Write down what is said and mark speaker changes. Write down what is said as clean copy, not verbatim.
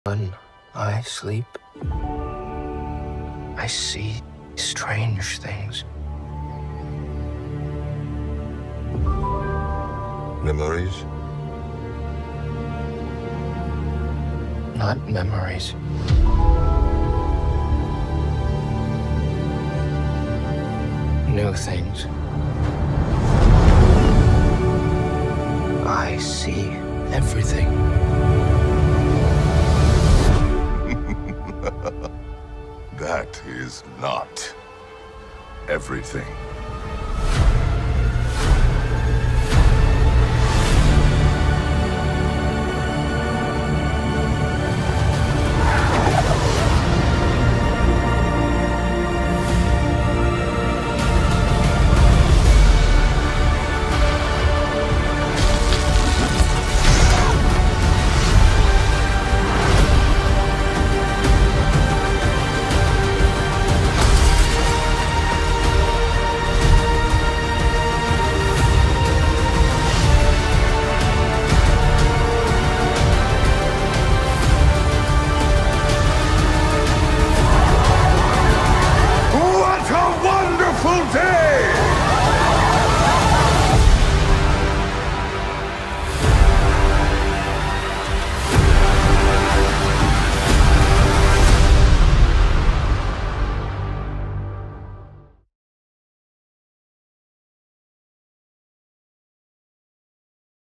Speaker 1: When I sleep, I see strange things.
Speaker 2: Memories?
Speaker 1: Not memories. New things. I see everything.
Speaker 2: That is not everything.